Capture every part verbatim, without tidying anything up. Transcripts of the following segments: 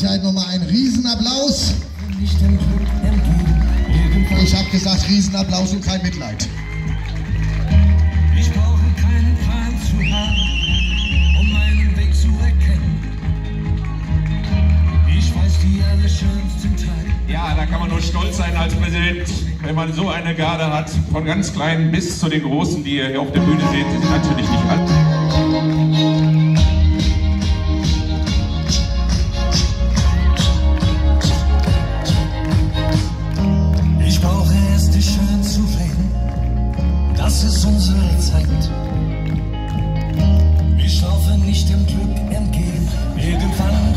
Möglichkeit nochmal einen Riesenapplaus. Ich habe gesagt Riesenapplaus und kein Mitleid. Ich brauche keinen Plan zu haben, um meinen Weg zu erkennen. Ich weiß die allerschönsten Teile. Ja, da kann man nur stolz sein als Präsident, wenn man so eine Garde hat, von ganz kleinen bis zu den Großen, die ihr hier auf der Bühne seht, die sind natürlich nicht alt. Ich brauche erst die schön zu reden, das ist unsere Zeit. Ich laufe nicht dem Glück entgegen, irgendwann.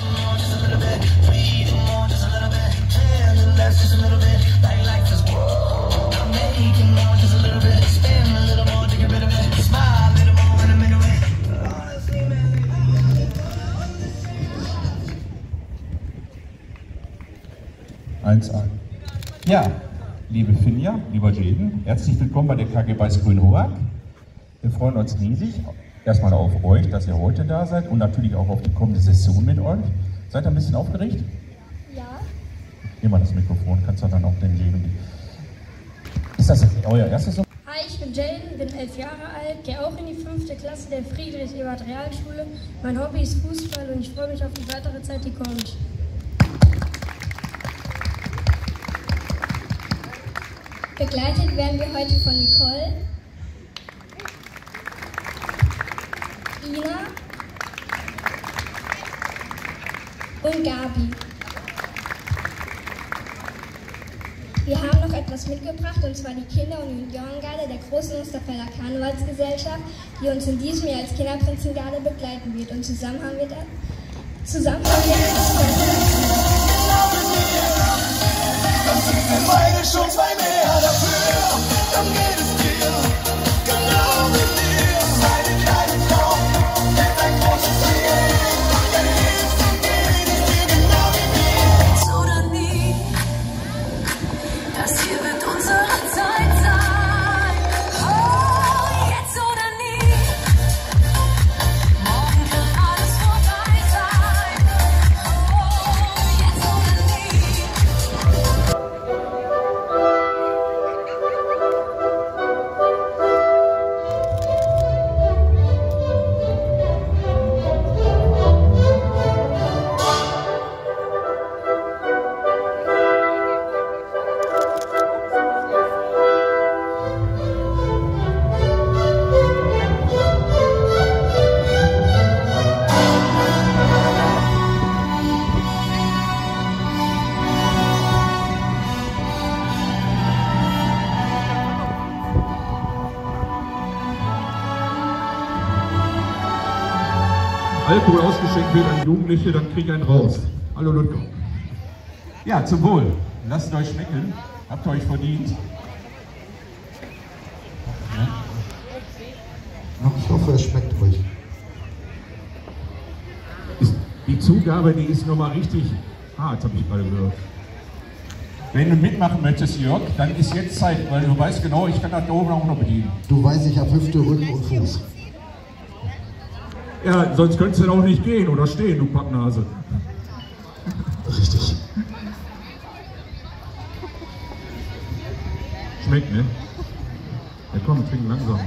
eins a. Ja, liebe Finja, lieber Jaden, herzlich willkommen bei der K G Beiß Grün-Hoag. Wir freuen uns riesig, erstmal auf euch, dass ihr heute da seid und natürlich auch auf die kommende Session mit euch. Seid ihr ein bisschen aufgeregt? Ja. Nimm mal das Mikrofon, kannst du dann auch den Jaden. Ist das euer erstes? Hi, ich bin Jaden, bin elf Jahre alt, gehe auch in die fünfte Klasse der Friedrich-Ebert-Realschule. Mein Hobby ist Fußball und ich freue mich auf die weitere Zeit, die kommt. Begleitet werden wir heute von Nicole, Ina und Gabi. Wir haben noch etwas mitgebracht, und zwar die Kinder- und Juniorengarde der Großen Osterfelder Karnevalsgesellschaft, die uns in diesem Jahr als Kinderprinzengarde begleiten wird. Und zusammen haben wir da, zusammen haben wir Wir beide schon zwei mehr dafür, dann geht es dir, genau wie dir. Eine kleine Frau, mit ein großes Ziel, wenn du willst, dann geht es dir genau wie mir. Jetzt oder nie, das hier wird unsere Zeit sein. Oh, jetzt oder nie, morgen kann alles vorbei sein. Oh, jetzt oder nie. Alkohol ausgeschenkt wird an Jugendliche, dann krieg ich einen raus. Hallo Ludger. Ja, zum Wohl. Lasst euch schmecken. Habt ihr euch verdient. Ja. Ich hoffe, es schmeckt euch. Ist, die Zugabe, die ist nochmal richtig hart, habe ich gerade gehört. Wenn du mitmachen möchtest, Jörg, dann ist jetzt Zeit, weil du weißt genau, ich kann das da oben auch noch bedienen. Du weißt, ich habe Hüfte, Rücken und Fuß. Ja, sonst könntest du dann auch nicht gehen oder stehen, du Packnase. Richtig. Schmeckt, ne? Ja komm, trink langsam.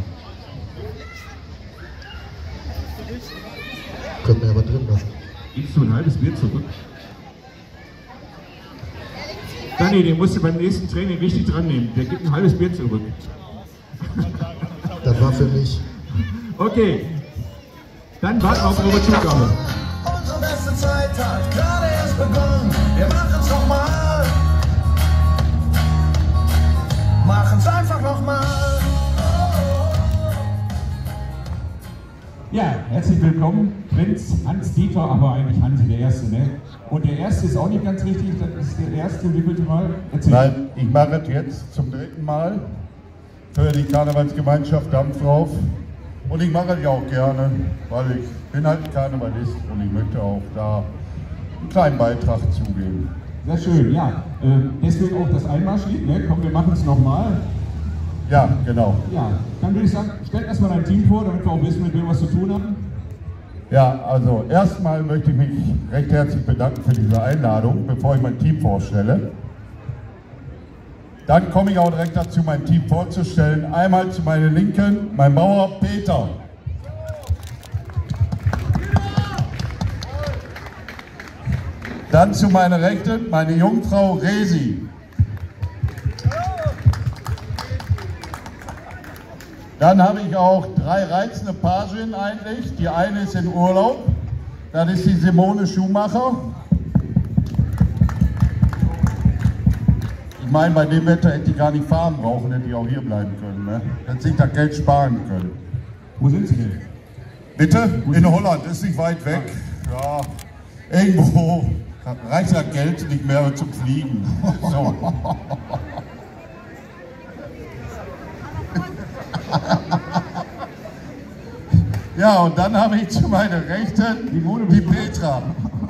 Könnt mir aber drin lassen. Gibst du ein halbes Bier zurück? Danny, den musst du beim nächsten Training richtig dran nehmen. Der gibt ein halbes Bier zurück. Das war für mich. Okay. Dann warten wir auf eure Zugabe. Unsere beste Zeit hat gerade erst begonnen. Wir machen's nochmal. Machen's einfach nochmal. Ja, herzlich willkommen, Prinz Hans-Dieter, aber eigentlich Hansi der Erste, ne? Und der Erste ist auch nicht ganz richtig, das ist der Erste, wievielte Mal? Erzähl. Nein, ich mache es jetzt zum dritten Mal für die Karnevalsgemeinschaft Dampfrauf. Und ich mache es ja auch gerne, weil ich bin halt Karnevalist und ich möchte auch da einen kleinen Beitrag zugeben. Sehr schön, ja. Äh, deswegen auch das Einmarschlied, ne? Komm, wir machen es nochmal. Ja, genau. Ja, dann würde ich sagen, stell erstmal dein Team vor, damit wir auch wissen, mit wem wir was zu tun haben. Ja, also erstmal möchte ich mich recht herzlich bedanken für diese Einladung, bevor ich mein Team vorstelle. Dann komme ich auch direkt dazu, mein Team vorzustellen. Einmal zu meiner Linken, mein Bauer Peter. Dann zu meiner Rechten, meine Jungfrau Resi. Dann habe ich auch drei reizende Paginnen eigentlich. Die eine ist in Urlaub, das ist die Simone Schumacher. Ich meine, bei dem Wetter hätte die gar nicht fahren brauchen, hätte die auch hier bleiben können. Ne? Hätte sich das Geld sparen können. Wo sind Sie denn? Bitte? In Holland, ist nicht weit weg. Ja, irgendwo reicht das Geld nicht mehr zum Fliegen. So. Ja, und dann habe ich zu meiner Rechten die, die Petra.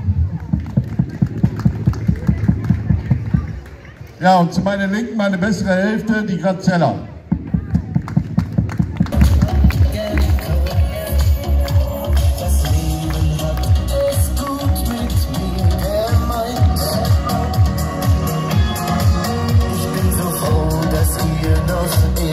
Ja, und zu meiner Linken meine bessere Hälfte, die Grazella. Ich bin so froh, dass ihr noch